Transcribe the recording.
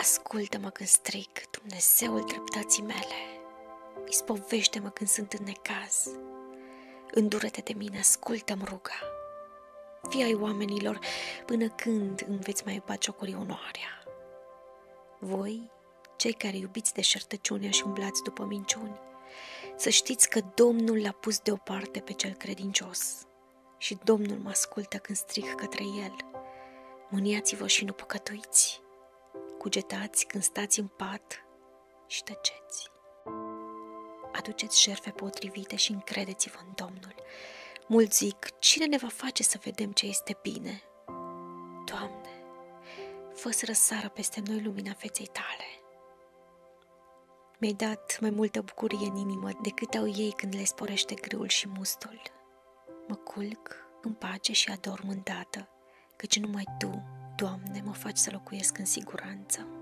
Ascultă-mă când strig, Dumnezeul dreptății mele. Ispovește-mă când sunt în necaz. Îndură-te de mine, ascultă-mi ruga. Fii ai oamenilor, până când îmi veți mai batjocori onoarea. Voi, cei care iubiți deșertăciunea și umblați după minciuni, să știți că Domnul l-a pus deoparte pe cel credincios și Domnul mă ascultă când strig către El. Mâniați-vă și nu păcătuiți, cugetați când stați în pat și tăceți. Aduceți jertfe potrivite și încredeți-vă în Domnul. Mulți zic, cine ne va face să vedem ce este bine? Doamne, fă să răsară peste noi lumina feței Tale. Mi-ai dat mai multă bucurie în inimă decât au ei când le sporește grâul și mustul. Mă culc în pace și adorm îndată, căci numai Tu, Doamne, mă faci să locuiesc în siguranță.